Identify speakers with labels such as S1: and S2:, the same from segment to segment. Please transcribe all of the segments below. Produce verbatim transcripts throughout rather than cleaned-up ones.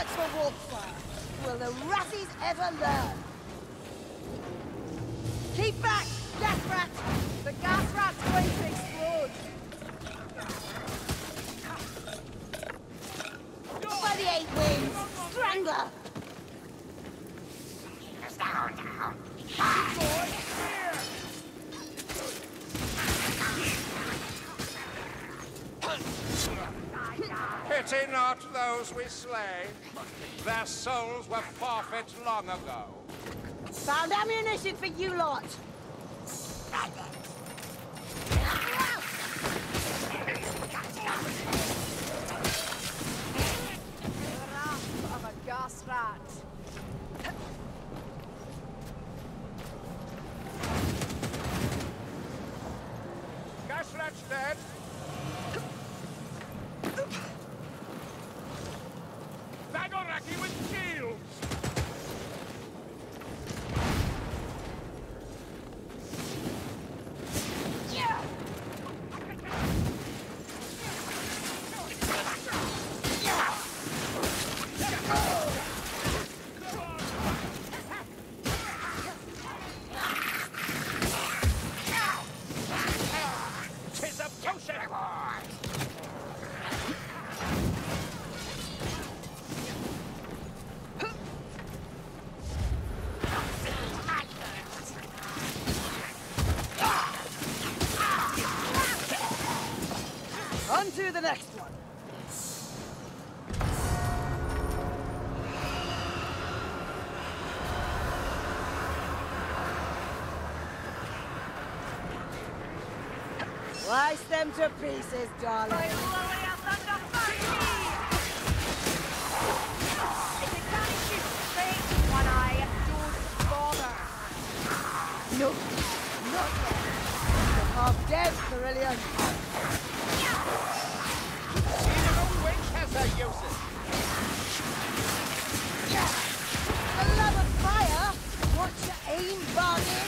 S1: much for Wolffire. Will the Ratties ever learn? Keep back, Death Rat! The gas rat's going to explode! By the eight winds! Strangler!
S2: Down, down!
S3: Pity not those we slay. Their souls were forfeit long ago.
S1: Found ammunition for you lot! Wrath of a gas rat!
S3: Gas rat's dead. Vagoraki with shields! Tis a potion!
S1: On to the next one. Slice them to pieces, darling.
S4: It's a cannon shoot straight, one eye, don't bother.
S1: No, not yet. You're half dead, Cerulean.
S3: Even a witch has her uses.
S1: For the love of fire, what's your aim, bargain?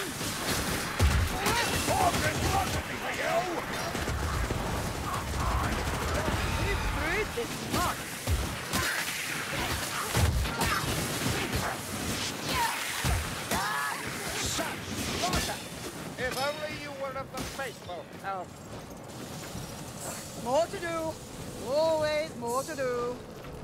S1: You brewed this much.
S3: If only you were of the faithful, Elf.
S1: More to do. Always more to do.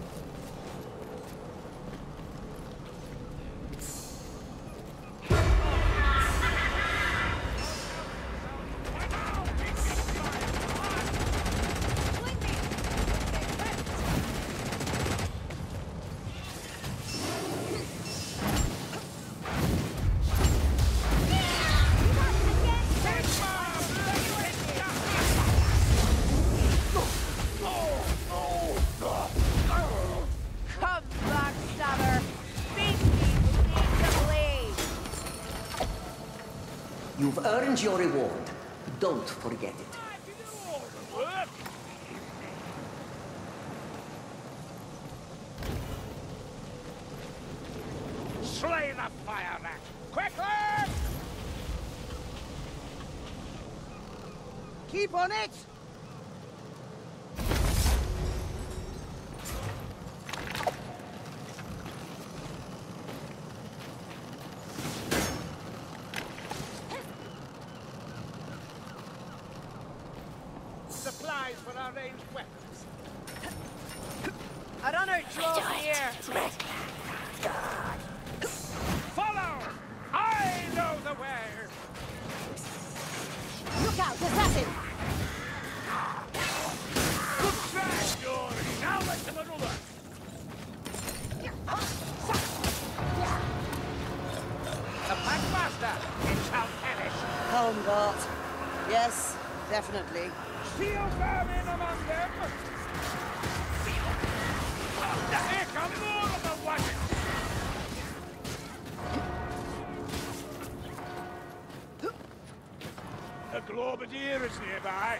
S4: Come, Blackstabber. Beat me with the blade.
S5: You've earned your reward. Don't forget it.
S3: Slay the fire rat! Quickly!
S1: Keep on it.
S3: Supplies for our ranged weapons.
S4: A runner draws near.
S3: Follow! I know the way!
S1: Look out, assassin!
S3: Good try, Jory! Now let them another! The Packmaster! It shall perish!
S1: Helmgart. Yes, definitely.
S3: Steel vermin among them! Here come more of the wagons! The Globadier is nearby.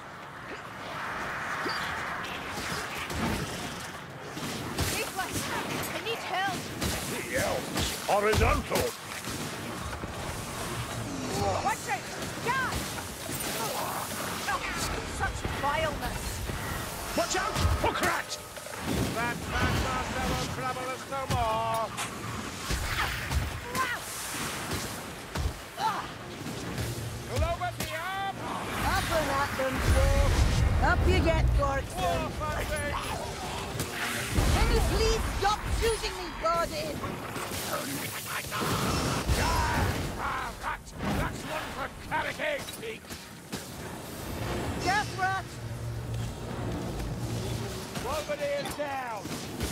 S4: Nicholas, I need help.
S3: The elves! Horizontal!
S4: Watch out! Gas! Such vileness.
S3: Watch out! Hookrat! That Packmaster will trouble us
S1: Up you get, Gorkson. Can you please stop shooting me, Gordon?
S3: Ah, rat! That's one for carrot egg, pig!
S1: Gas rat!
S3: Bombardier down!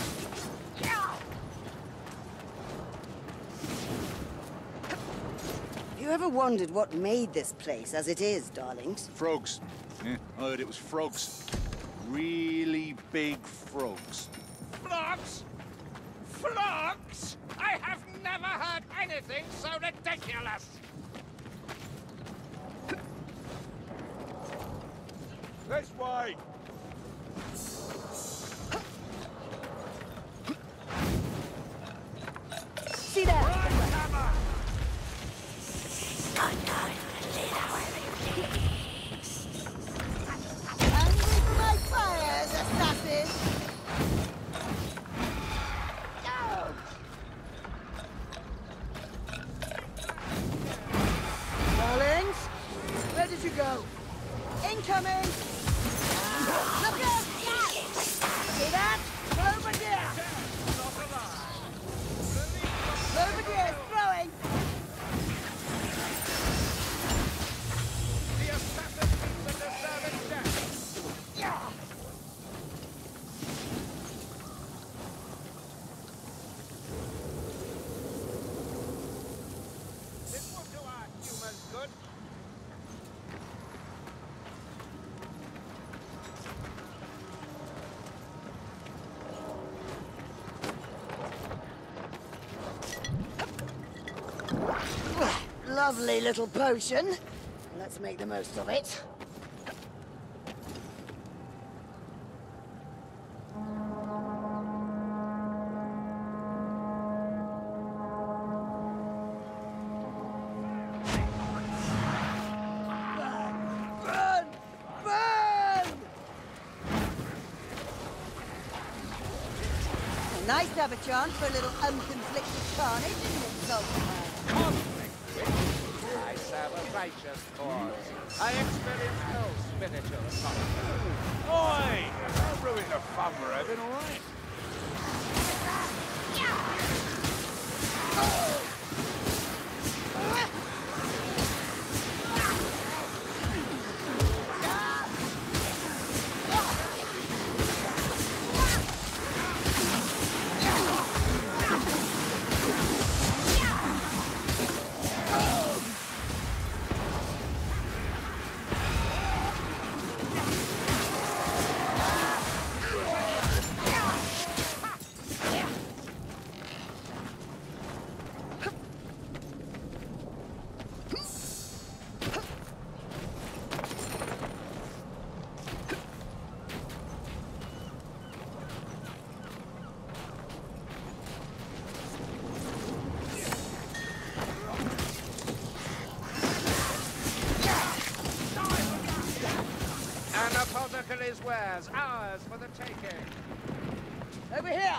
S1: Have you ever wondered what made this place as it is, darlings?
S2: Frogs. Yeah, I heard it was frogs. Really big frogs.
S3: Frogs? Frogs? I have never heard anything so ridiculous!
S2: This way!
S1: See that? Angry for my fires, assassin! Darlings, where did you go? Incoming! Look out! See that? Bombardier! Bombardier throwing!
S3: The assassin meets the deserving death!
S1: Yeah!
S3: This will do our humans good.
S1: Lovely little potion. Let's make the most of it. Burn! Burn! Burn! Nice to have a chance for a little unconflicted carnage, isn't it, Sultan?
S3: I serve a righteous cause. I experience no spiritual suffering.
S2: Oi! Don't ruin the fun we're having, all right?
S3: An apothecary's wares, ours for the taking.
S1: Over here!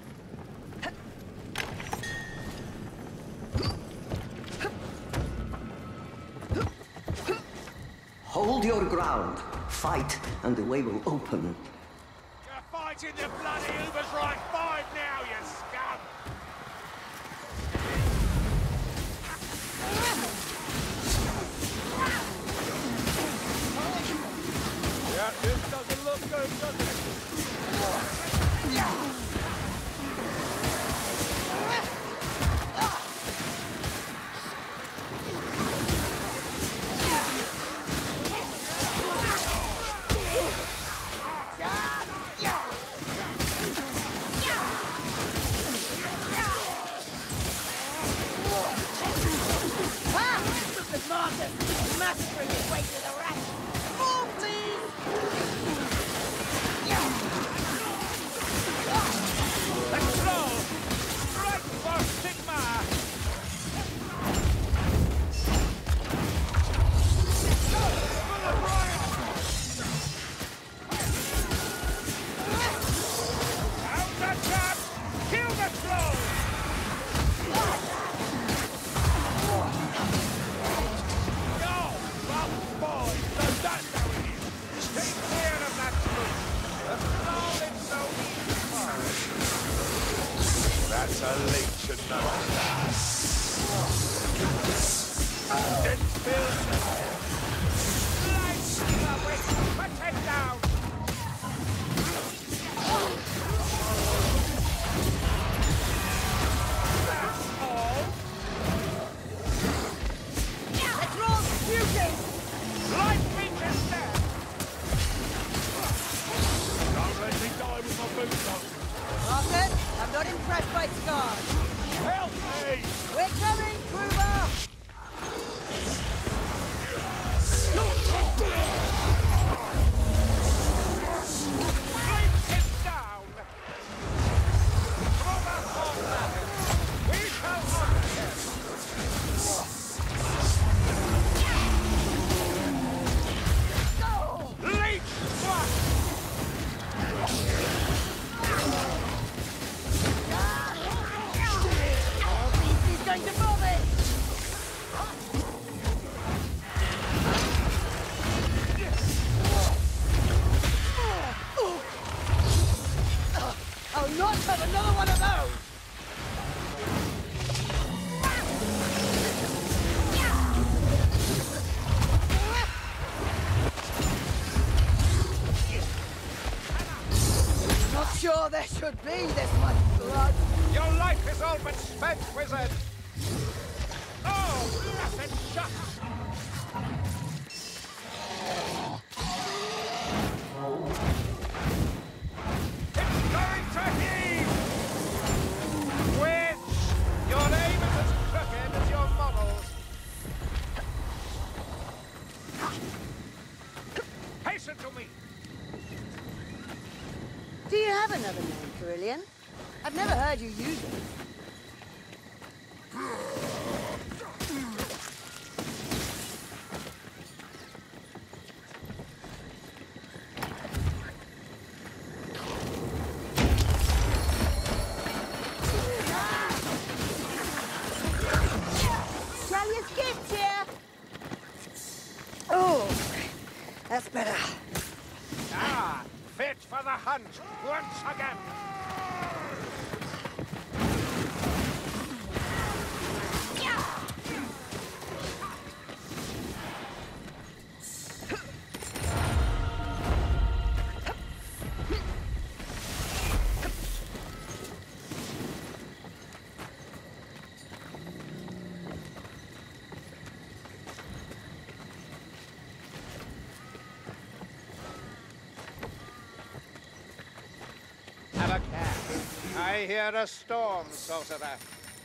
S5: Hold your ground. Fight, and the way will open.
S3: You're fighting the bloody Uber's right five now, you scum!
S2: Yeah, this doesn't look good, does it?
S1: Ah! The Marcus! Massacring his way to the rest! Move, please!
S3: Let's go! Strike for Sigma! Out the trap! Kill the troll! Go! Rough ball! That's a leech and no Dead spill. Lights the witch. Put it down. That's all.
S1: Let's roll shooting!
S3: Light leech is dead.
S2: Don't let me die with my boots on.
S1: Marcus, I'm not impressed by scars.
S2: Help me!
S1: We're coming, Kruber!
S3: Leech is down. Throw that ball at him. We shall honor him. Leech struck.
S1: He's going to vomit! I'll not have another one of those! Not sure there should be this much blood.
S3: Your life is all but spent, wizard. Oh, blessed shot! It's going to heave! Witch, your aim is as crooked as your models. Hasten to me!
S1: Do you have another name, Carillion? I've never heard you use it. Talia's gift here! Oh, that's better.
S3: Ah, fit for the hunt once again. Have a cat. I hear a storm, sorcerer.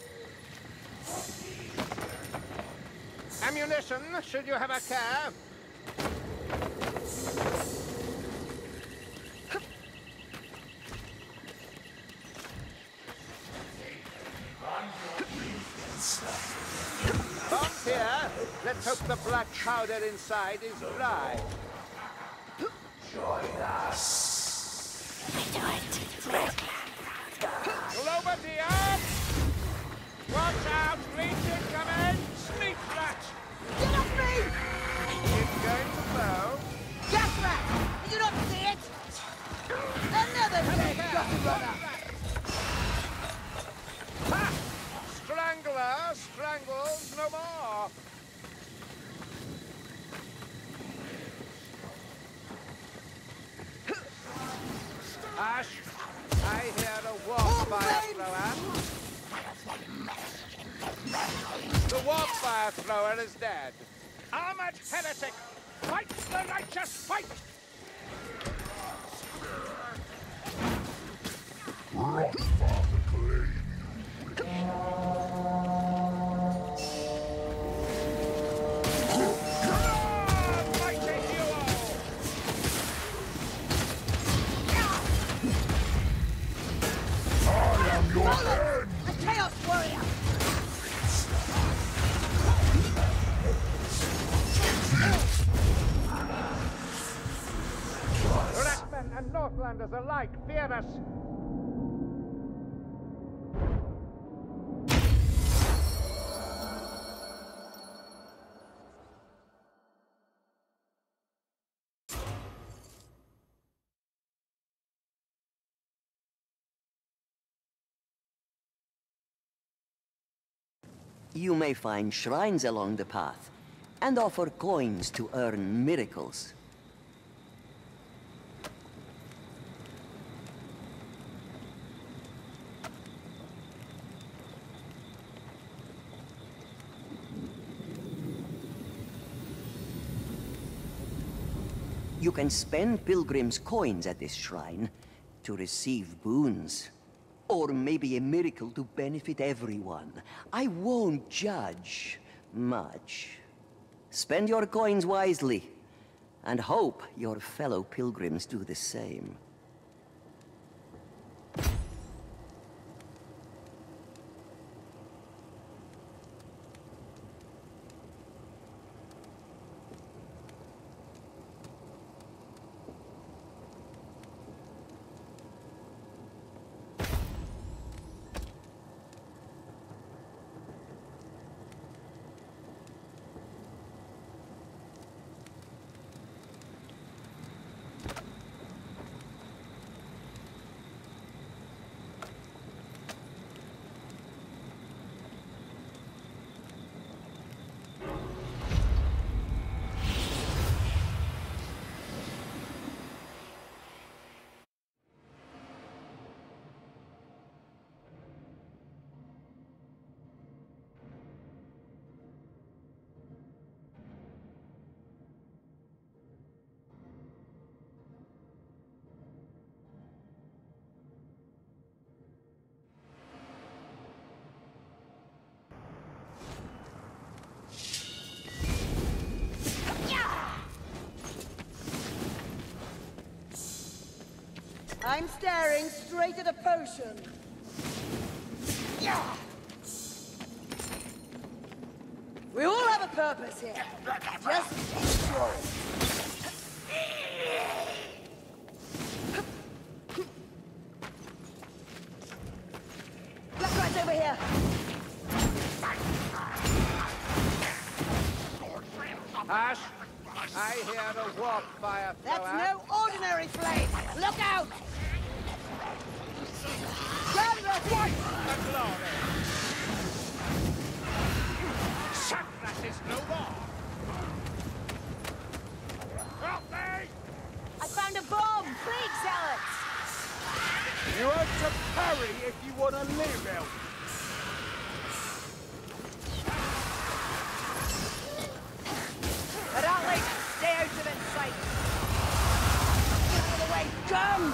S3: Ammunition, should you have a care? Bombs here. Let's hope the black powder inside is dry. Globadier! Watch out! Leech incoming! Sneak rat!
S1: Get off me!
S3: It's going to blow.
S1: Gas rat! Did you not see it? Another dead gutter runner!
S3: Ha! Strangler strangles no more. Ash, I hear a warp fire thrower. The warp fire thrower is dead. Armored heretic, fight the righteous fight! Come on, mighty hero!
S1: Roland, a Chaos Warrior!
S3: Rackmen and Northlanders alike fear us.
S5: You may find shrines along the path, and offer coins to earn miracles. You can spend pilgrims' coins at this shrine to receive boons. Or maybe a miracle to benefit everyone. I won't judge much. Spend your coins wisely, and hope your fellow pilgrims do the same.
S1: I'm staring straight at a potion. Yeah. We all have a purpose here. Just enjoy it. Black Rat's over here.
S3: Ash, I hear a warp fire.
S1: That's no ordinary flame. Look out! Run, Ratty!
S3: The glory! Shackrat is no more! Help me!
S4: I found a bomb! Plague zealots!
S3: You have to parry if you want to live, Elf.
S4: Ratling, stay out of its sight!
S1: Get out of the way! Gun!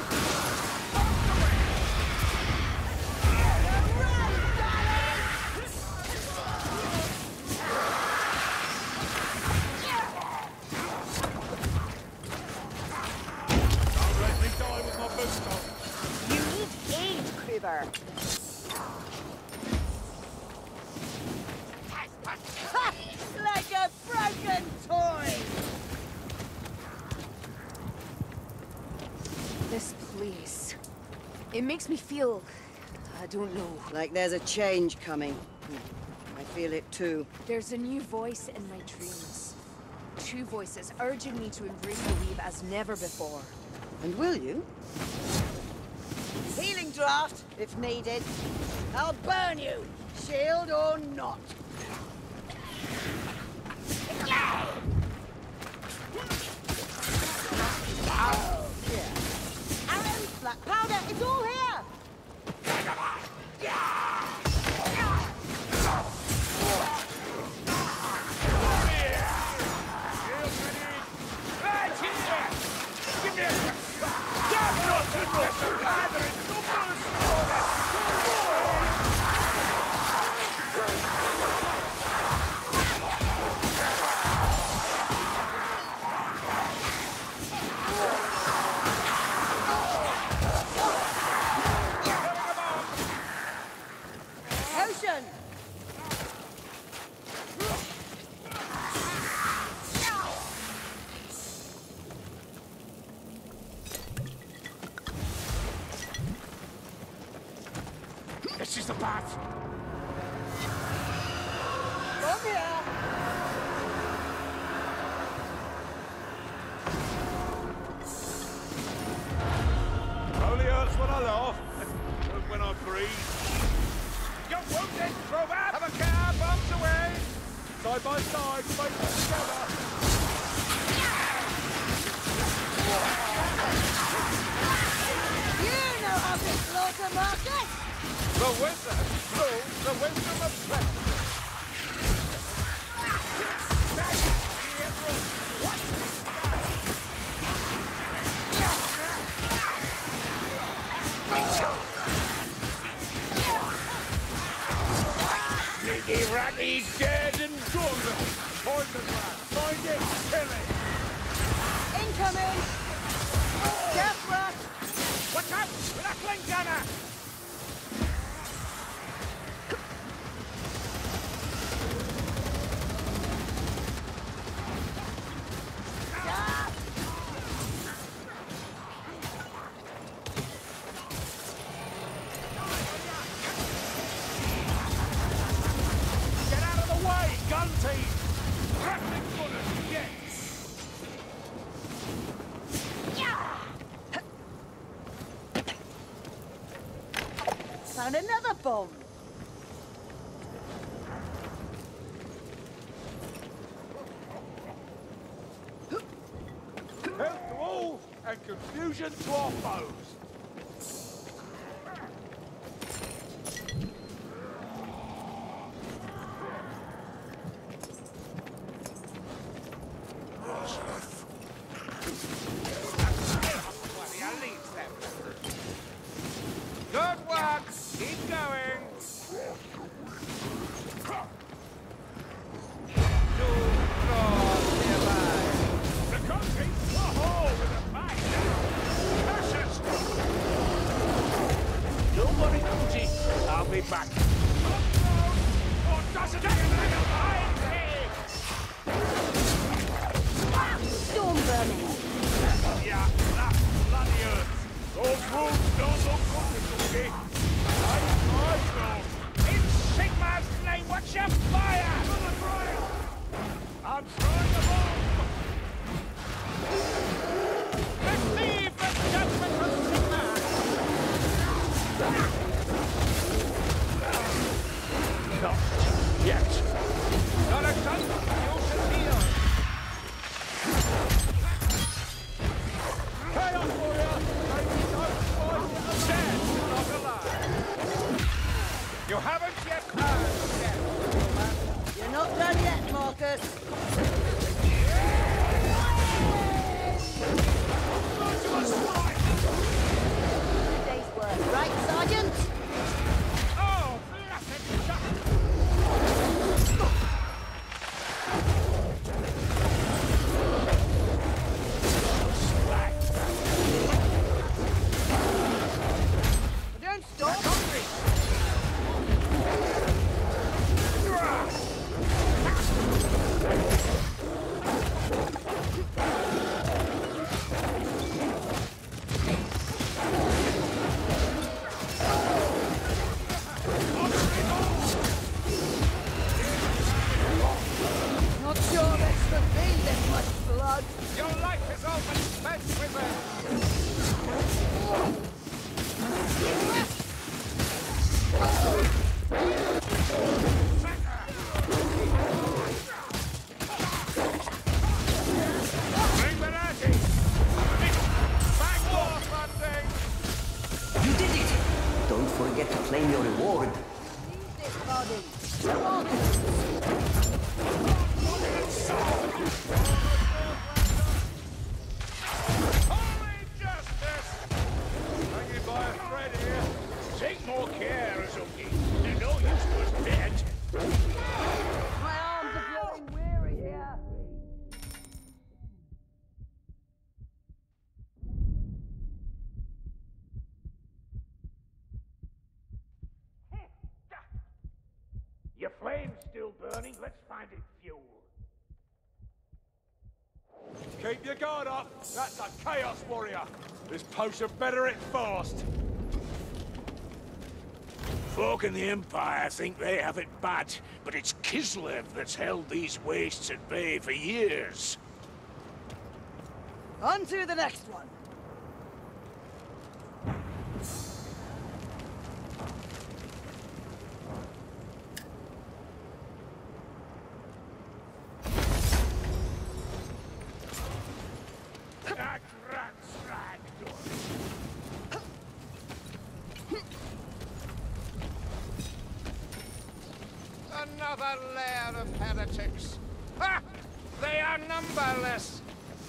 S4: You need aid, Kruber.
S1: Ha! Like a broken toy!
S4: This place... It makes me feel... I don't know.
S1: Like there's a change coming. I feel it too.
S4: There's a new voice in my dreams. Two voices urging me to embrace the weave as never before.
S1: And will you? Healing draft, if needed. I'll burn you, shield or not. Oh, yeah. Arrows, black powder, it's all here! Potion!
S3: This is the path.
S1: Come here!
S2: Only hurts when I laugh, and when I breathe.
S3: You're wounded, Kruber! Have a care, bumps Side by side, fighting together.
S1: You know how to slaughter, Marcus!
S3: The wizard rules the wisdom of precedent. Niggy Raggy dead and gone. Poison man, find it, kill it.
S1: Incoming! Death rush!
S3: Watch out, Blackling gunner! Get out of the way, gun team! Grappling gunners, yes!
S1: Found another bomb!
S3: Health to all, and confusion to our foes! Good work! Keep going! Do not nearby! The country? Oh, with a bang! Precious! Don't worry, Cootie. I'll be back. Or doesn't it behind me?
S1: Storm burning!
S3: Yeah, that bloody earth. Those wounds don't look good, Cootie. I, I know. In Sigmar's name, what's your fire? I'm throwing the bomb! Receive the judgment of Sigmar! Not yet. Not a son, you should heal. Chaos warrior! Dead, not alive. You haven't yet earned death, man.
S1: You're not done yet, Marcus! Two days' work, right, Sergeant?
S3: Oh, blessed shot!
S1: Don't stop! Not sure that's the thing, this much blood.
S3: Your life is all but spent with Bring the Nazi! Back off, Landing!
S5: You did it! Don't forget to claim your reward.
S1: Leave this body. Come on!
S3: Holy justice! Hanging by a thread here. Take more care, Azuki. They're no use to us dead.
S1: My arms are growing weary here.
S3: Your flame's still burning. Let's find it fuel. Keep your guard up. That's a Chaos Warrior. This potion better it fast.
S6: Folk in the Empire think they have it bad, but it's Kislev that's held these wastes at bay for years.
S1: On to the next one.
S3: Another lair of heretics. Ha! They are numberless.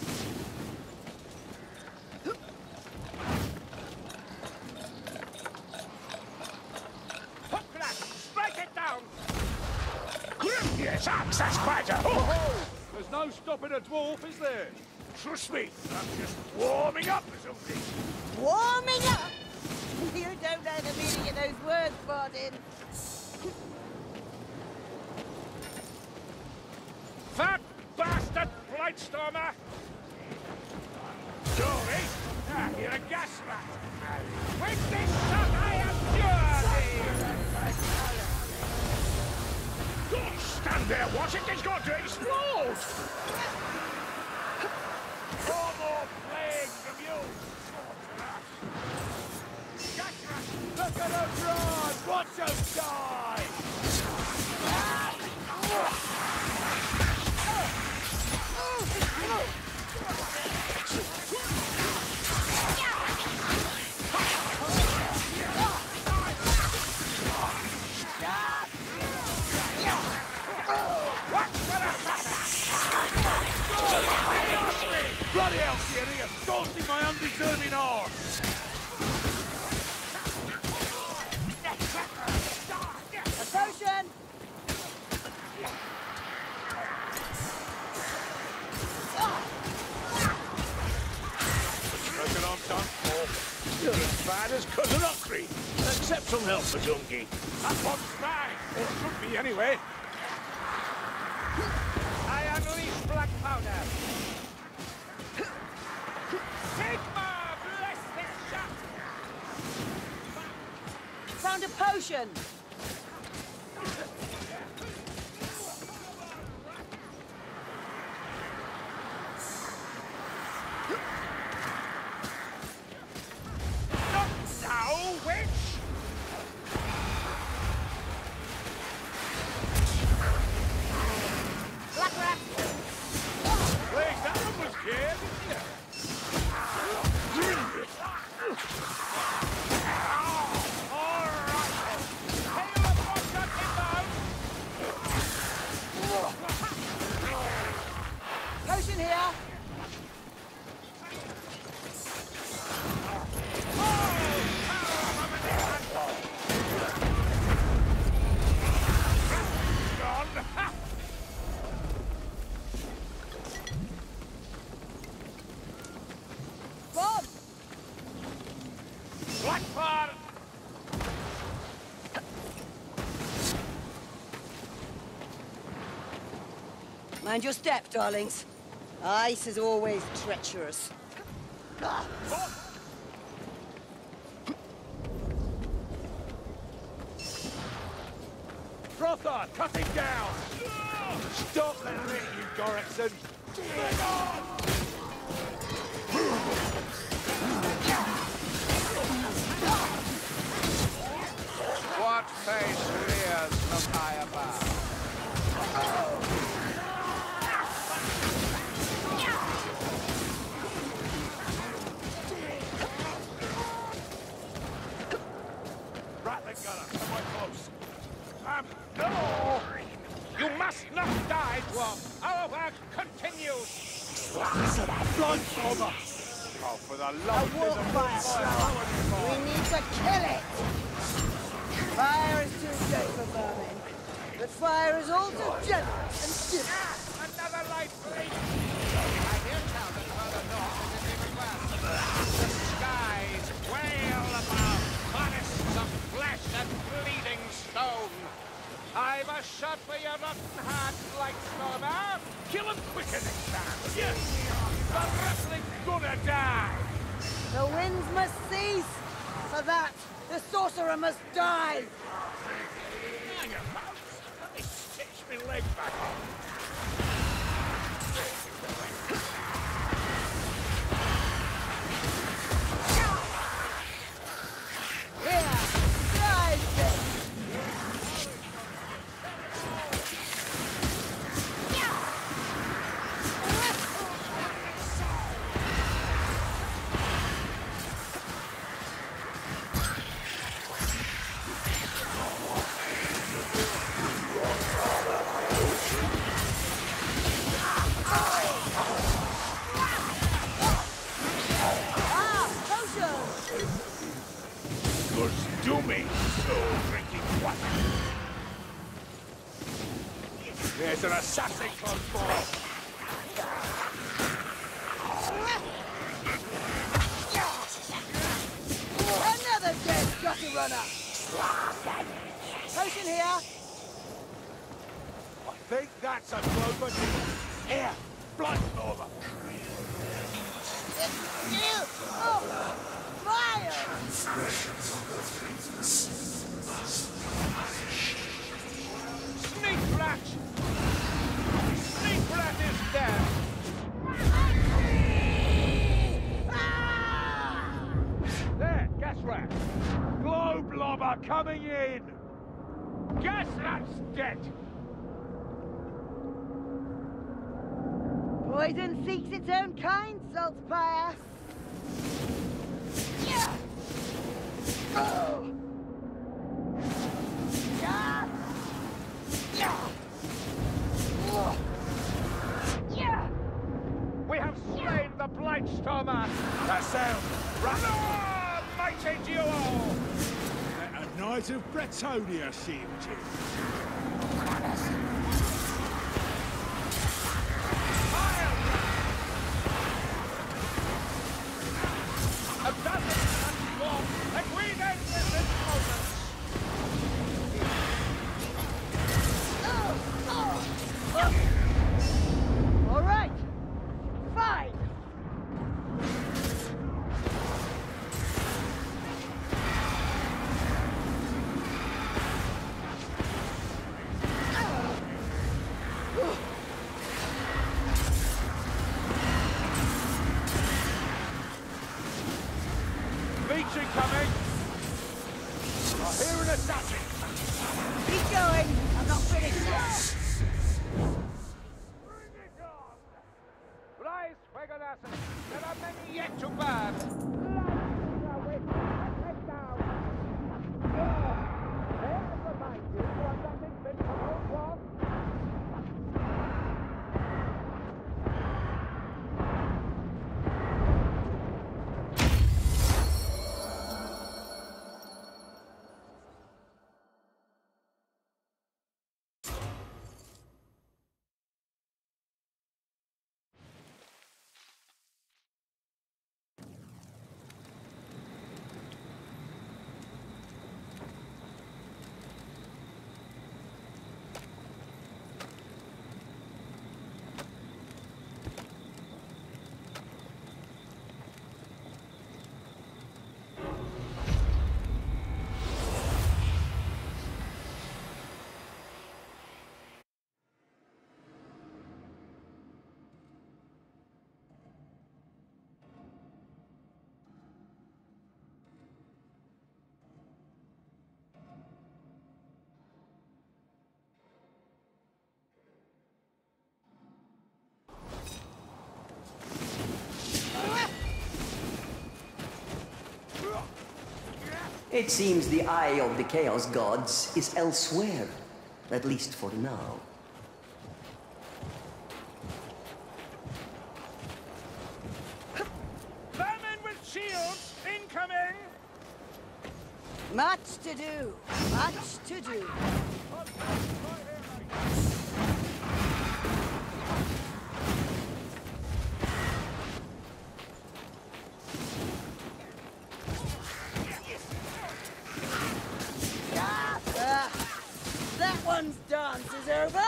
S3: Hook that! Strike it down!
S6: Yes, axe, that's quite a hook!
S2: Oh, there's no stopping a dwarf, is there?
S6: Trust me, I'm just warming up or something.
S1: Warming up? You don't know the meaning of those words, Bardin.
S3: Fat bastard Blightstormer! Dory! Ah, you're a gas rat! With this shot I abjure thee!
S6: Don't stand there watching, it's going to explode!
S3: No more plague from you! Gas rat!
S2: Look at them run! Watch them die!
S3: Bloody hell, Thierry, you're assaulting my undeserving horse!
S1: A potion!
S3: Reckon I'm done for. You're as bad as Cousin Huckry. Accept some help, Mazungi. That one's mine. Or should be, anyway. I unleash black powder. Sigma, bless this shot!
S1: Found a potion!
S3: Not now, witch!
S1: Black rat!
S3: Wait, that one was scared, isn't it? All right. Hail of vodka inbound!
S1: Potion here!
S3: Gone! Ha!
S1: Bob!
S3: Blackfire!
S1: Mind your step, darlings. Ice is always treacherous.
S2: Prothard, cut him down! Stop that minute, you Dorexon!
S3: What face rears from high above?
S2: Rattling gunner, somewhere close.
S3: Um, no! You must not die, dwarf! Our work continues!
S2: Blightstormer! Oh, for the
S1: A
S2: love
S1: walk fire slower. We need to kill it! Fire is too good for vermin. But fire is also generous and different.
S3: Another light blade! I hear tell that further north is in the west. The skies wail above, forests of flesh and bleeding stone. I've a shot for your rotten heart, Blightstormer. Kill him quicker next time. Yes! The wrestling's gonna die!
S1: The winds must cease. For that, the sorcerer must die.
S3: Hang about! Let me stitch my leg back on.
S1: Here, drive this.
S6: was dooming so drinking water. There's an assassin close by.
S1: Another dead gutter runner! Potion here!
S6: I think that's a clover. Here, blood clover.
S1: Ew! Oh! Fire!
S3: Sneak rat! Sneak rat is dead! There, gas rat!
S6: Glow blobber coming in. Gas rat's dead.
S1: Poison seeks its own kind, Saltspire. Yeah. Oh. Yeah. Yeah. Oh. Yeah.
S3: We have slain the Blightstormer!
S6: That sound. Run!
S3: Ah, mighty duo!
S6: Let a knight of Bretonia seemed to.
S3: A dozen and more, and we then live this moment!
S1: Oh. Oh. Oh. All right. Fine.
S3: Beach incoming! I hear an assassin!
S1: Keep going. I'm not finished yet.
S3: Bring it on! Rise, Pegasus! There are many yet to burn!
S5: It seems the eye of the Chaos Gods is elsewhere, at least for now.
S3: Vermin with shields incoming!
S1: Much to do. Much to do. Ah, that one's dance is over.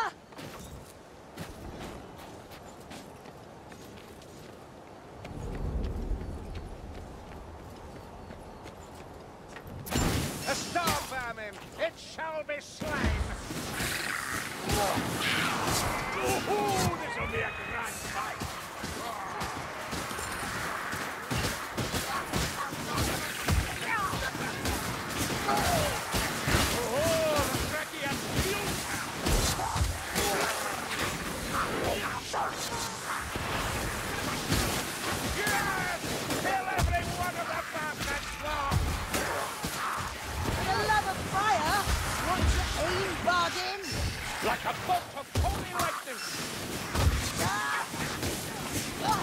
S3: A star vermin! It shall be slain!
S6: Oh, this'll be a grand fight.
S3: Oh, the Trekkie has shield Yes! Kill every one of the bastards, Lord!
S1: For the love of fire, want to aim bargain?
S3: Like a bolt of holy lightning!
S1: Ah! Ah!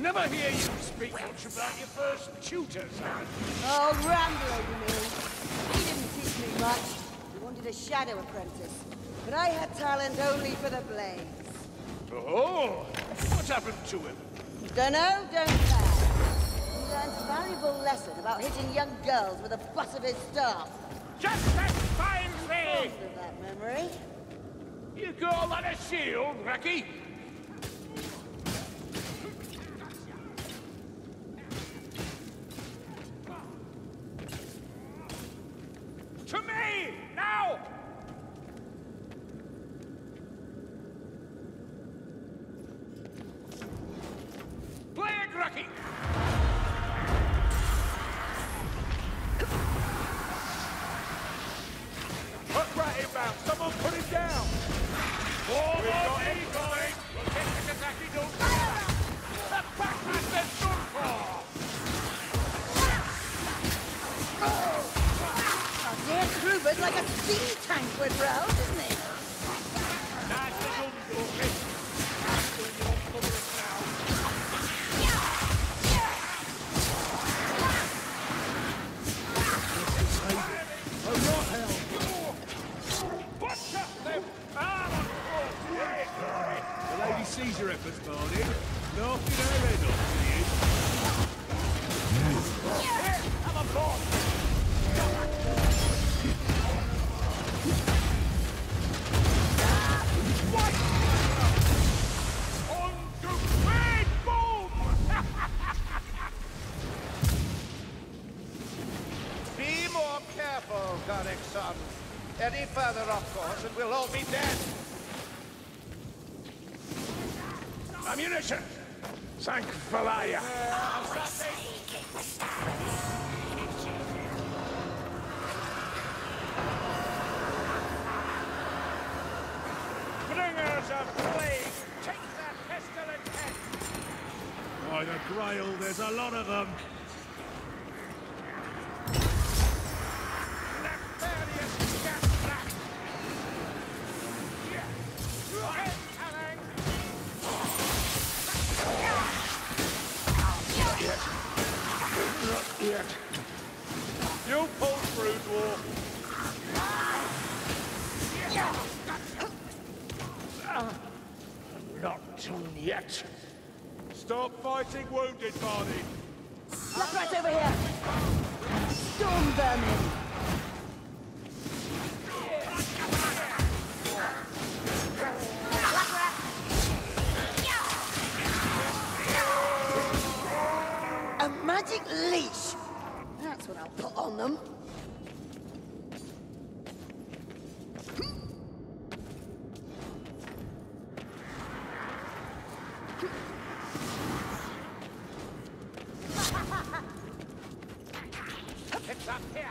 S6: Never hear you speak much about your first tutor, son.
S1: Oh, Rambler, you mean? He didn't teach me much. He wanted a shadow apprentice. But I had talent only for the blaze.
S6: Oh, what happened to him?
S1: Dunno, don't care. He learned a valuable lesson about hitting young girls with the butt of his staff.
S6: Just that fine thing!
S1: Fond of that memory.
S6: You call that a shield, Raki? To me, now! Plague Raki! Put Ratty back! Someone put him down! Oh, we've got him going! We'll take the Kazaki don't The Backmaster's done for!
S1: Oh, dear Kruber's like a steam tank with round, isn't he?
S6: Nice little Dorky. That's when you'll cover us now.
S2: Oh, not hell!
S6: Watch up, them! Arm on foot! Yeah,
S2: The lady sees your efforts, Barney. Knocking her head off to you.
S6: Here, have a ball! What? On to big boom!
S3: Be more careful, Garrick son. Any further, of course, and we'll all be dead.
S6: Ammunition! Thank Valaya! Bringers of plague! Take that pestilent head!
S2: By the Grail, there's a lot of them.
S6: Nefarious gas rat! Head coming! Not yet. You pull through, dwarf. Not done yet. Stop fighting wounded, Barney.
S1: Look right over here. Storm vermin. A magic leash. That's what I'll put on them.
S3: It's up here.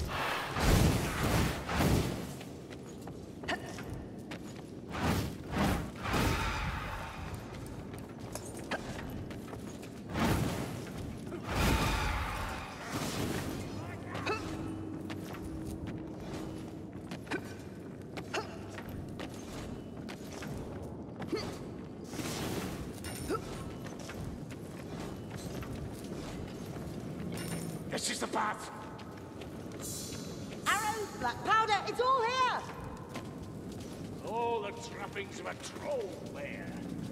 S6: This is the path.
S1: Arrows, black powder, it's all here.
S6: All the trappings of a troll there.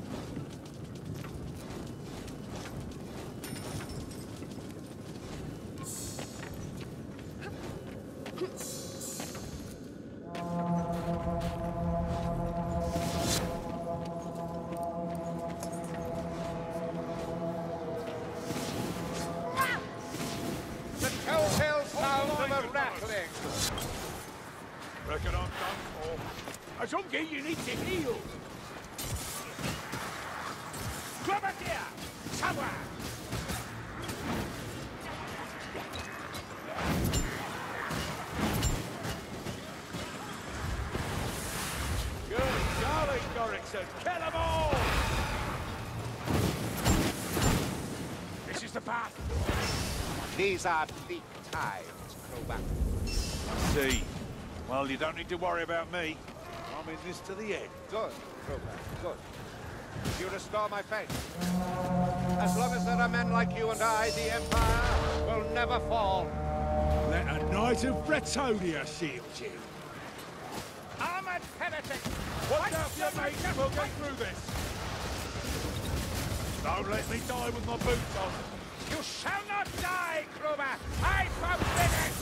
S3: The telltale sound of a rattling.
S6: Reckon I'm done for. Azungi, you need to heal. Grab it here! Somewhere! Good darling, Gorrickson. Kill them all! This is the path.
S3: These are bleak times, Crowback.
S2: See. Well, you don't need to worry about me. I'm in this to the end.
S3: Good, Crowback, good. You restore my faith. As long as there are men like you and I, the Empire will never fall.
S6: Let a knight of Bretonia shield you.
S3: Armored heretic!
S6: Watch out, your mate. We'll get through this. Don't let me die with my boots on.
S3: You shall not die, Kruber! I forbid it!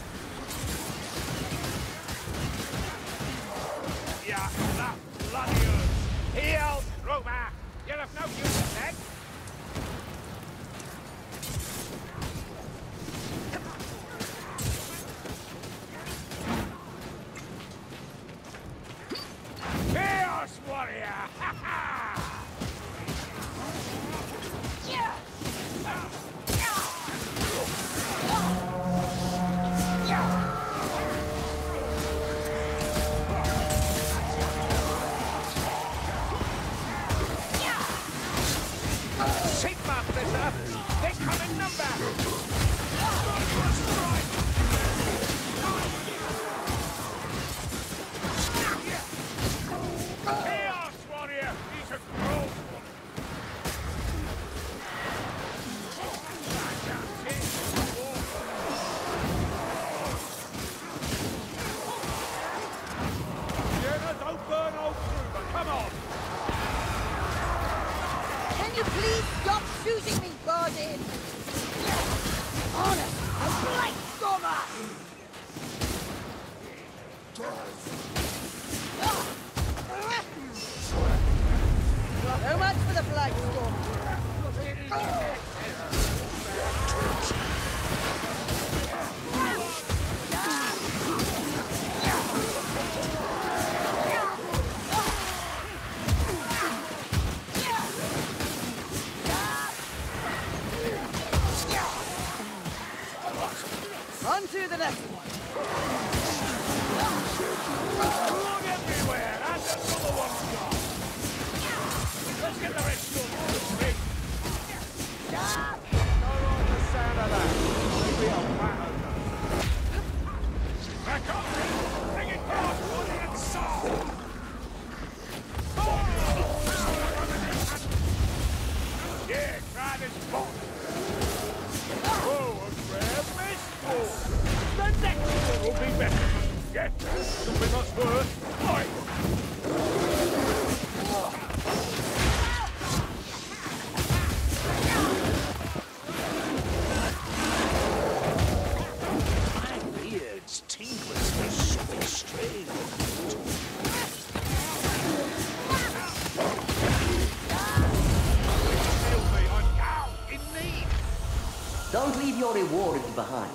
S3: Yeah, that bloody earth! Heal, Kruber! You're of no use then! Chaos Warrior! Ha ha! Sigma Blizzard! They come in number! Chaos Warrior! He's a grown one!
S6: Jenna, don't burn old Kruber. Come on.
S1: Can you please stop shooting me, Bardin? Honest, a Blight Stormer! So much for the Blight Stormer. On to the next one.
S6: Look everywhere, and another one's gone. Let's get the rest of them.
S3: Don't want the sound of that. Maybe I'll battle.
S6: Back up! Bring it down! Put it inside! Yeah, try this boat. Oh, a rare mistful. The next one will be better. Get something that's worth fighting. My beard's tingling with something strange. Feel me, I'm now in need.
S5: Don't leave your reward behind.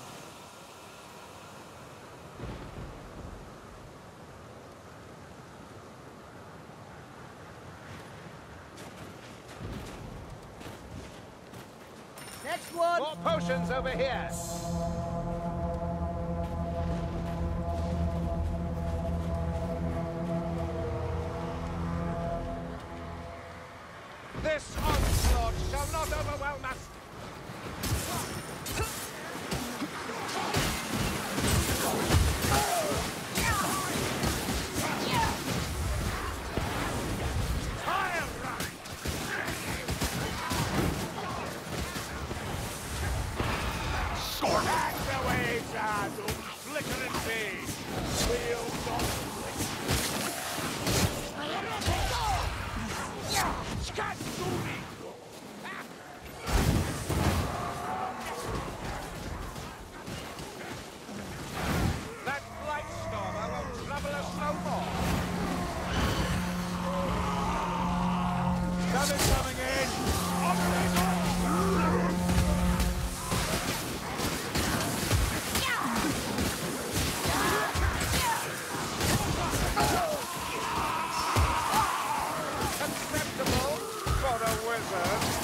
S1: Next one.
S3: More potions over here. This onslaught shall not overwhelm us. Fire ride! Cast away, Zadu, flicker and fade. We'll not flick. Skatsuni! That Blight Stormer will trouble us no more. Something coming in! Operator! Acceptable for a wizard.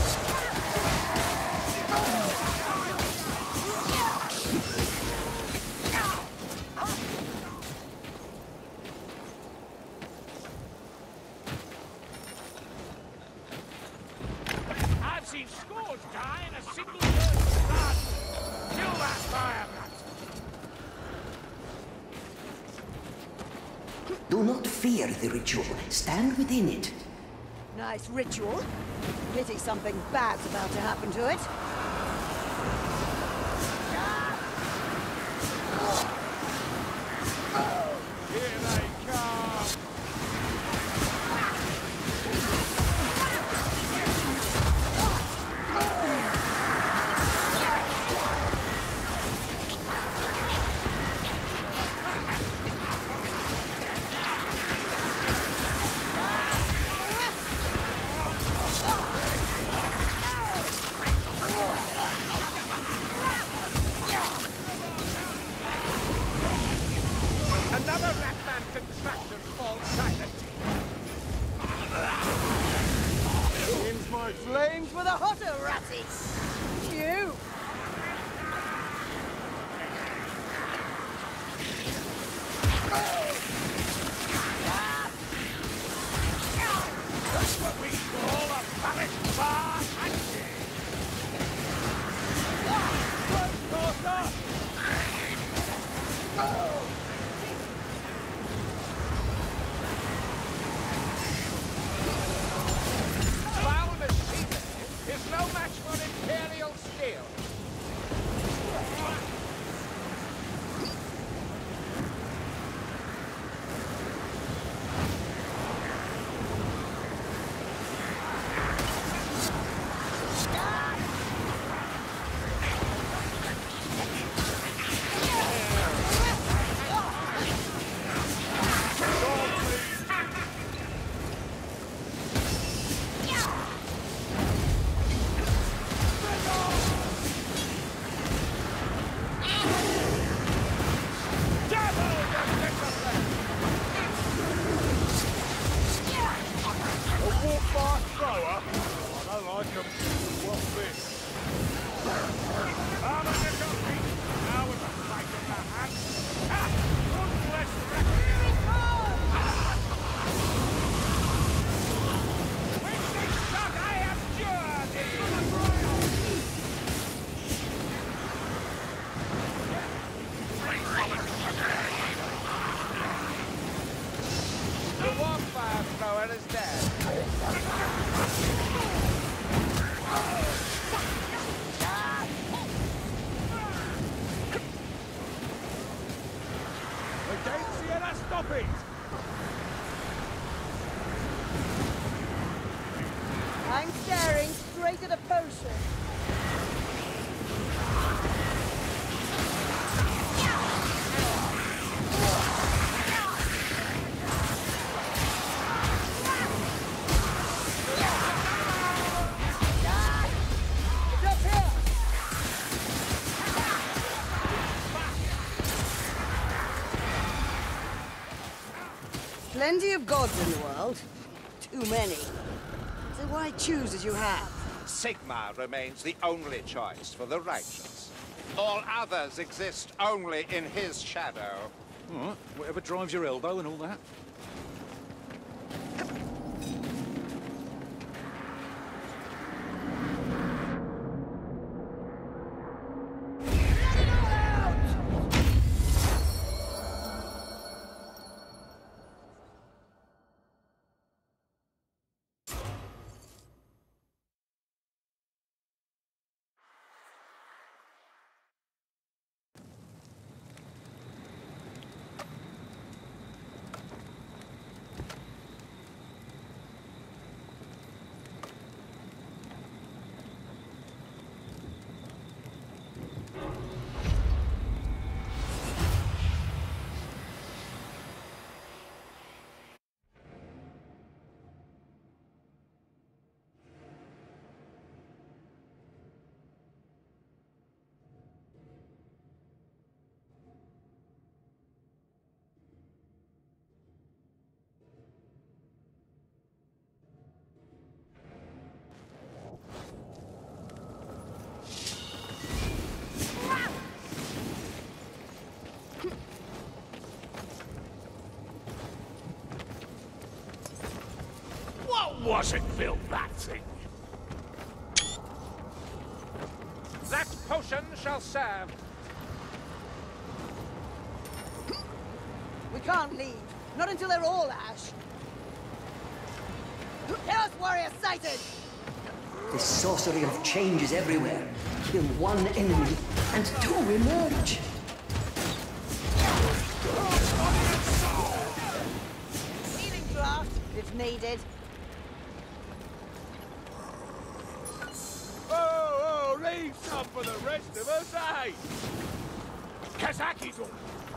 S3: I've seen scores die in a single burst of blood. Kill that fire rat.
S5: Do not fear the ritual. Stand within it.
S1: Nice ritual. Pity something bad's about to happen to it.
S6: Here they come!
S3: Another Ratman contractor falls silent.
S6: Seems my
S1: Flames for the hotter ratty! You!
S3: That's what we call a palace bar hunting. Foul machinery is no match for Imperial steel.
S1: I'm staring straight at a potion. It's up here! Plenty of gods in the world. Too many. So why choose as you have?
S3: Sigmar remains the only choice for the righteous. All others exist only in his shadow.
S2: All right, whatever drives your elbow and all that.
S6: Wasn't built that thing.
S3: That potion shall serve.
S1: We can't leave. Not until they're all ash. Chaos Warrior sighted!
S5: The sorcery of change is everywhere. Kill one enemy, and two emerge.
S1: Healing draft, if needed.
S6: Oh, oh, leave some for the rest of us, eh? Kazaki do.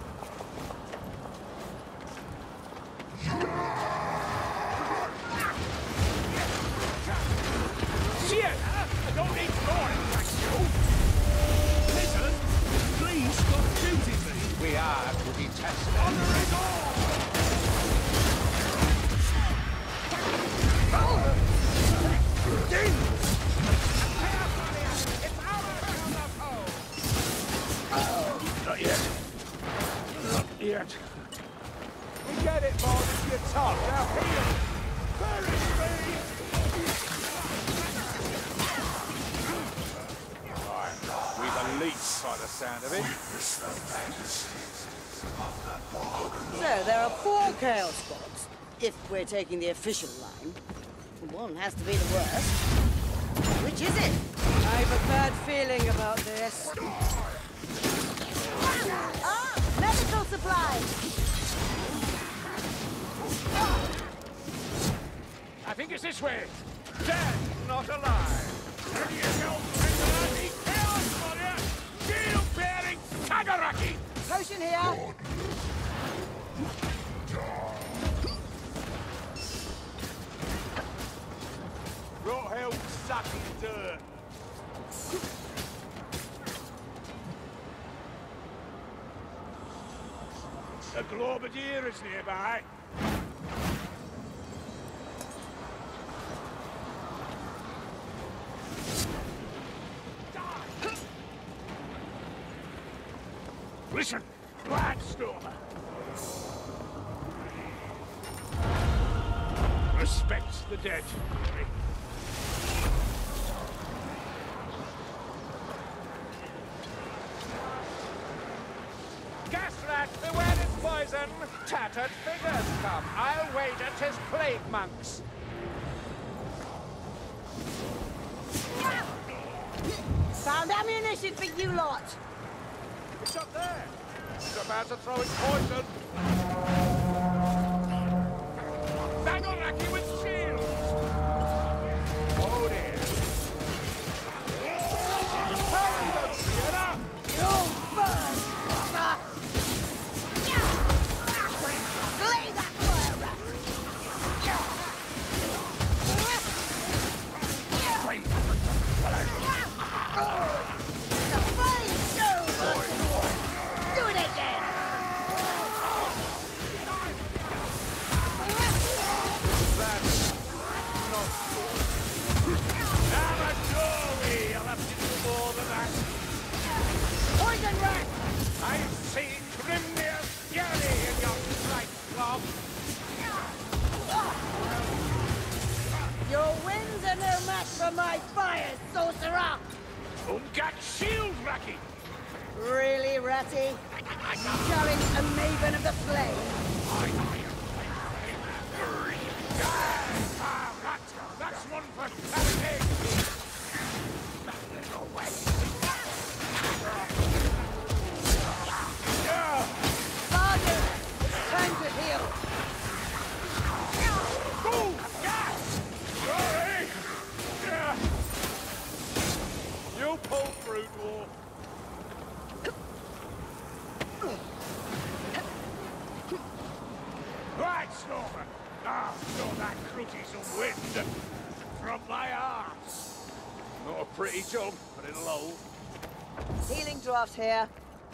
S6: Sienna, I don't need snoring like you. Listen, please stop shooting me.
S3: We are to be tested.
S6: Honor it all!
S3: Not yet. Not yet.
S6: We get it, boys. You're tough. Now heal. Perish me! We've a leech by the sound of it.
S1: So, there are four Chaos Gods, if we're taking the official line. One has to be the worst. Which is it? I have a bad feeling about this. Ah! Medical supplies!
S3: I think it's this way. Dead, not alive. Ready to go, Vigilante, Chaos Warrior, shield-bearing Kagaraki!
S1: Potion here!
S6: Rot hell sucking dirt. The Globadier is nearby. Listen, Bladstormer. Respect the dead.
S3: Gasrat, beware this poison! Tattered figures come. I'll wager 'tis plague monks.
S1: Found ammunition for you lot!
S3: It's up there. He's about to throw his poison. Bangoraki with shields! Oh dear. Hurry them, Sienna!
S1: You'll burn! brother. Slay that fire rat! The flame's over! Do it again!
S3: That's not good. Amatori! You'll have to do more than that.
S1: Poison rat!
S3: I see Grimnir Fury in your sight, Glob.
S1: Your winds are no match for my fire, sorcerer!
S3: Umgat shield, Raki!
S1: Really, Ratty? Showing a maven of the flame?
S3: Ah, rat! That's one for Saturday!
S1: Sergeant! Time to heal!
S3: Move! Gas!
S6: Sorry! Yeah. You pull through, dwarf.
S3: Right, Stormer! Ah, saw that crooty some wind! From my arms!
S6: Not a pretty job, but it'll hold.
S1: Healing draft here.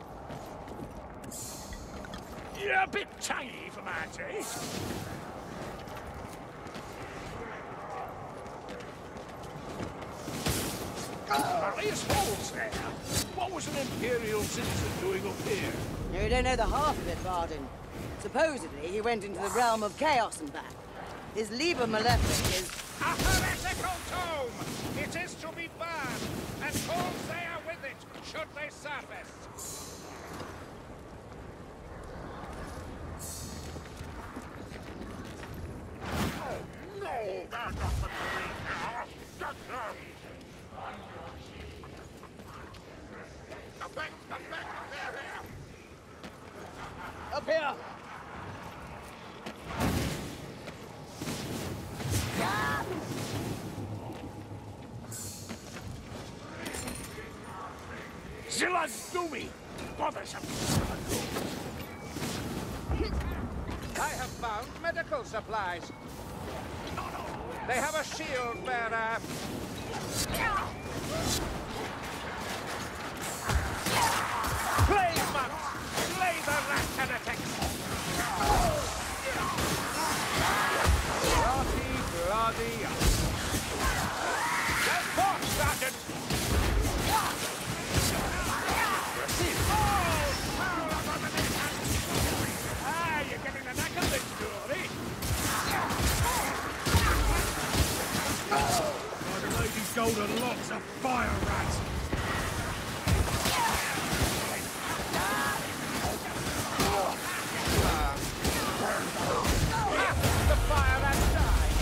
S3: You're a bit tangy for my taste. Marius Halls there! What was an Imperial citizen doing up here?
S1: You don't know the half of it, Varden. Supposedly, he went into the realm of chaos and back. His Liber Malefic is...
S3: A heretical tome! It is to be burned, and all they are with it, should they surface.
S6: No!
S3: Up here!
S6: Zilla's doomy! Bothersome!
S3: I have found medical supplies. They have a shield bearer. Plague monks! Slay the Ratanatics! Bloody, bloody... Get forth, Sergeant! Ah, you're getting the knack of this, Dory.
S6: By the lady's golden locks of fire rats!
S3: The fire rat died.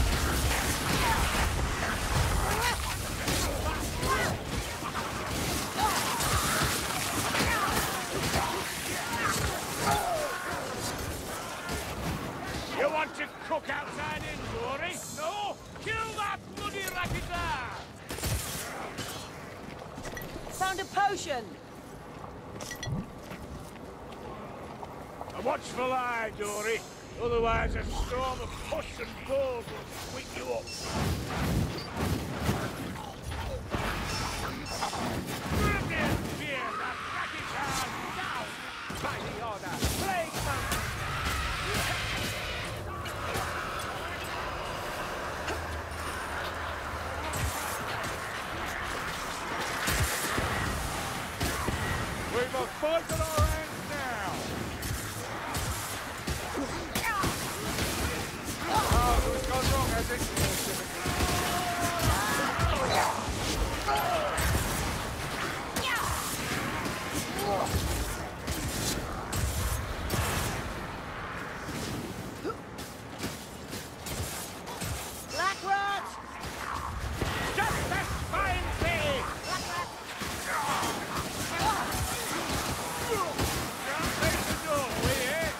S6: You want to cook outside in, Dory? No? Kill that bloody racket!
S1: Found a potion!
S6: A watchful eye, Dory. Otherwise a storm of push and balls will sweep you up. Brilliant fear that racket hard down!
S3: By the order. Plague monks! We must fight at our ends now. Oh, it's gone wrong, has it?
S1: Black rat!
S6: Justice finds thee! Can't face the door, we hear?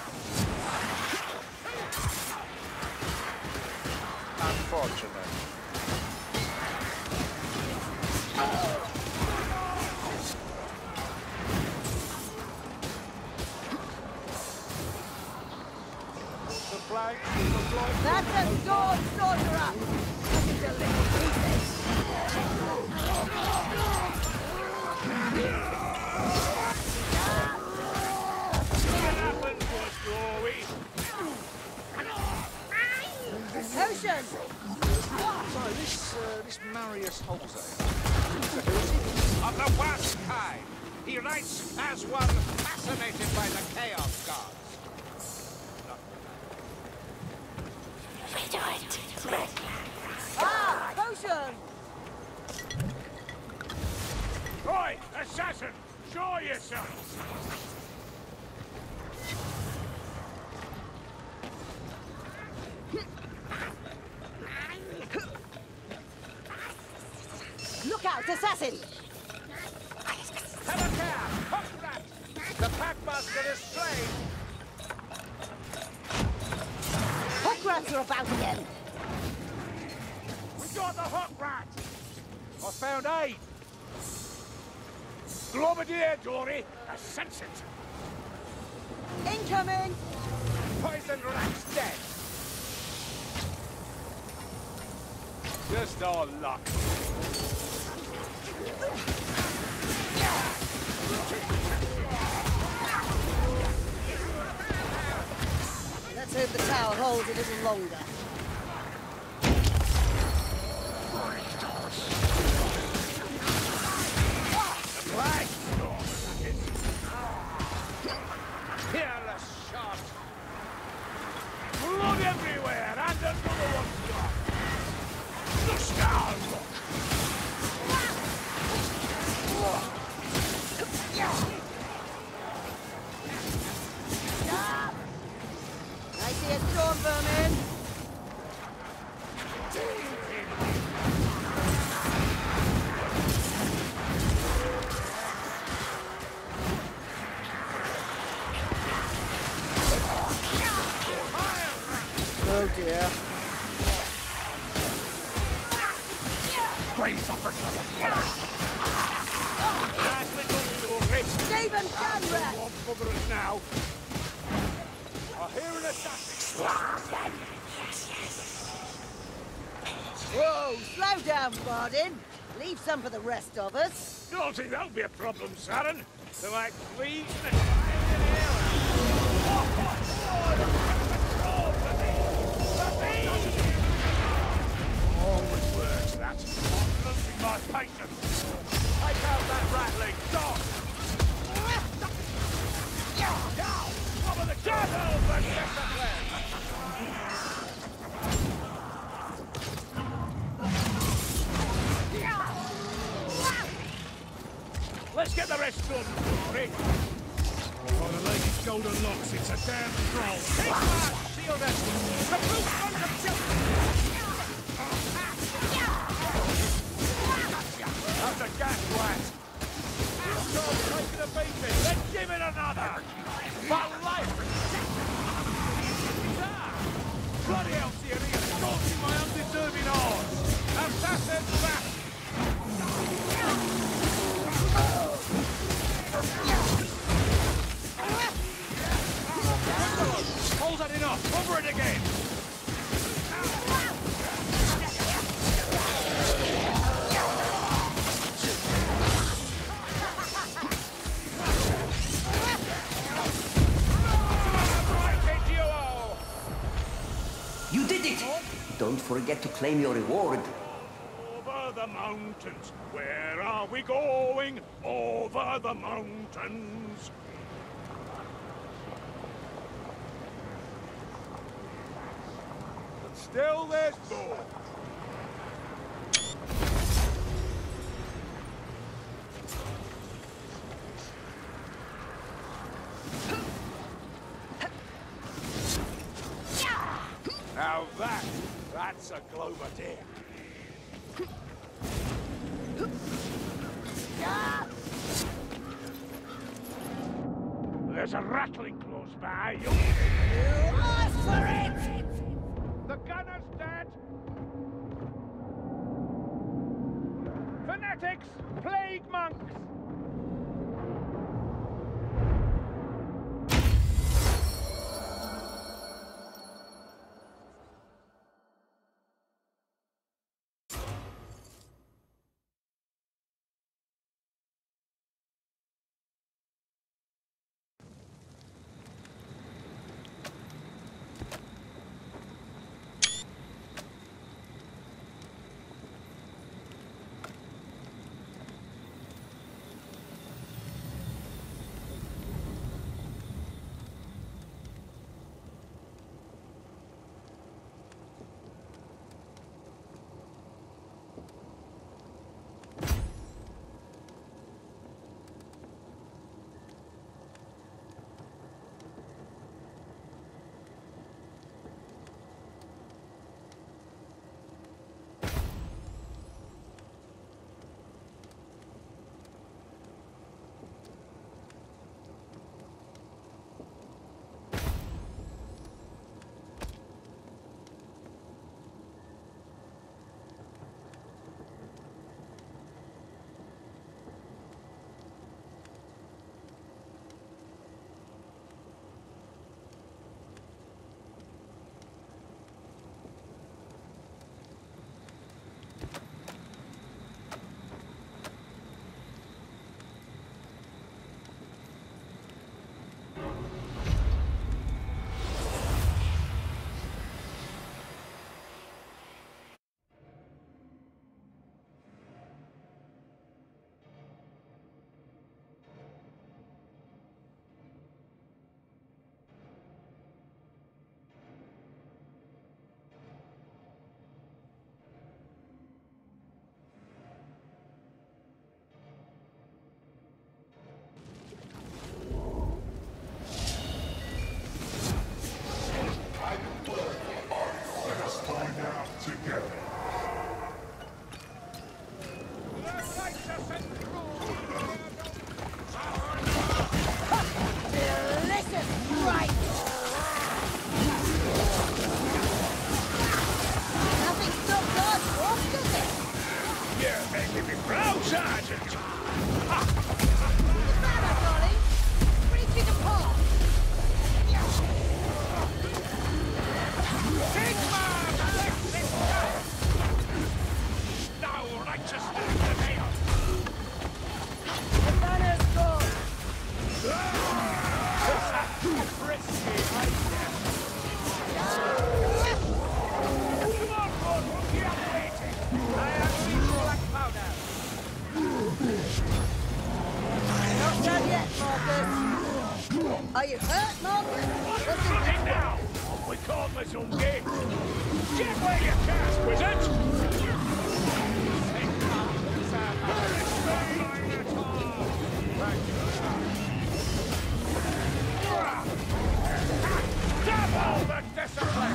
S3: Unfortunate. The flag, the flag.
S1: That's a sword sorcerer! Look at the little pieces!
S6: What happened to us, Dory?
S1: Potion!
S3: Sorry, this, uh, this Marius Holzer. Of the worst kind. He writes as one fascinated by the Chaos Gods.
S1: Ah! Potion!
S6: Oi, assassin! Show yourself!
S1: Look out, assassin!
S3: Have a care! Hook rat! The Packmaster is slain!
S1: Hook rats are about again!
S6: We got the hook rat!
S3: I found aid!
S6: Globadier, Dory! I sense it!
S1: Incoming!
S3: Poison rat's dead!
S6: Just our luck.
S1: Let's hope the tower holds a little longer.
S6: Flag!
S3: Fearless shot!
S6: Blood everywhere, and another one's gone! The Star Rock!
S1: I see a storm vermin!
S6: Graze up another flesh. Nice little story.
S1: Stephen Conrad!
S6: Won't bother us now. I hear an assassin.
S1: Whoa, slow down, Bardin. Leave some for the rest of us.
S6: Don't think that'll be a problem, Saren. They're like fleas in a in the air. Oh, oh, oh, look at the control, the bee! The bee! Always works, that. I'm losing my patience. Take out that rattling dog! Now, cover the cattle and get the plan! Let's get the rest done, Rick. Oh, the lady's golden locks, it's a damn troll. Take that, shield us. The boot on the tilt. That's a gas blast. This dog's taking a beating. Then give it another. For life. Bloody hell, Siri, you're scorching my undeserving horse. Assassin's back. Hold that enough! Cover it again!
S5: You did it! Don't forget to claim your reward.
S6: Over the mountains. Where are we going? Over the mountains. But still there's more. Now that, that's a Glover deer. There's a rattling close by. You
S1: asked for it!
S6: The gunner's dead. Fanatics, plague monks. Sergeant!
S1: Banner, darling! Breach it apart!
S6: Sigma! Collect this guy! Now righteousness prevails!
S1: The banner's gone!
S6: Risky idea! Come on, Lord, we'll be up waiting! I have seen black powder!
S1: Not done yet, Marcus! Are you hurt, Marcus? What's in
S6: Nothing now! We can't let them get! Get where you can, wizard! Double the discipline!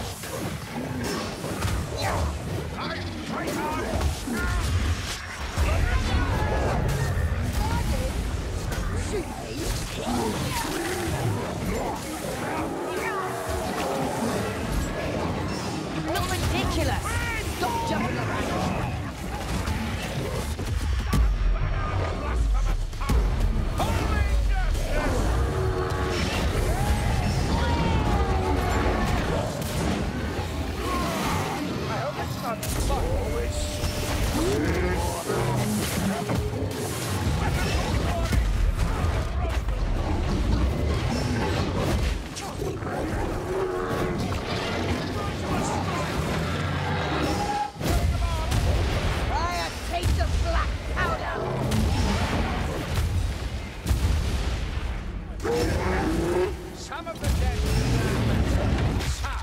S6: I fight on!
S1: Shoot me! Not ridiculous! Stop jumping around! Try a taste of black powder!
S3: Some of the dead. Some.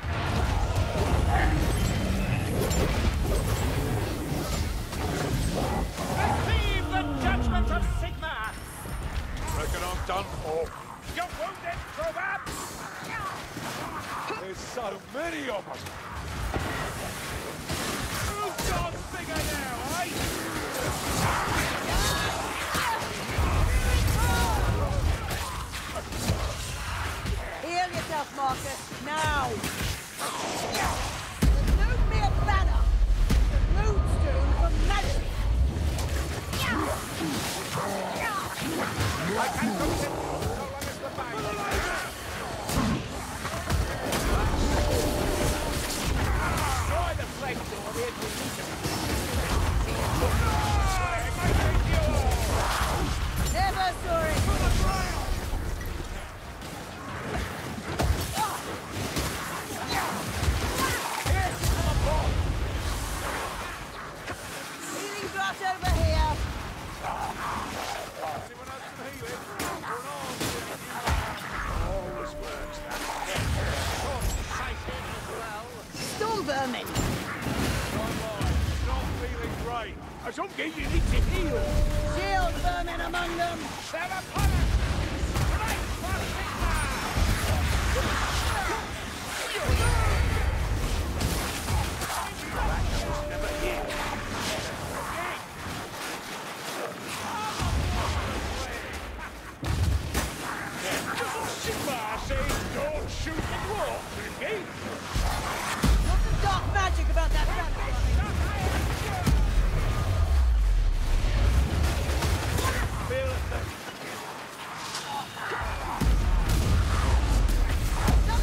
S3: Receive the judgment of Sigma!
S6: Reckon I'm done for.
S3: You're wounded, Crobat!
S6: There's so many of us.
S3: Who's got bigger now, eh?
S1: Heal yourself, Marcus, now! Remove me a banner! The moonstone from magic!
S3: I can't go with it so long as the bag. Destroy the flame door if we need to. I think you all!
S1: Never sorry! Healing grass over here!
S3: Anyone else can heal it?
S6: Always works that.
S3: Sighted as well.
S1: Storm vermin!
S6: Not feeling great. I don't get you need to heal.
S1: Shield vermin among them!
S3: They're upon us! Strike for Sigma!
S6: Never hit. Sigma says don't shoot the wall, okay?
S1: What's the dark magic about that banner?
S6: Feel it.
S1: Stop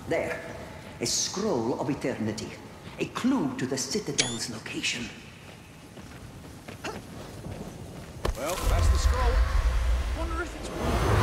S5: There. A scroll of eternity. A clue to the Citadel's location.
S2: Well, that's the scroll. Wonder if it's...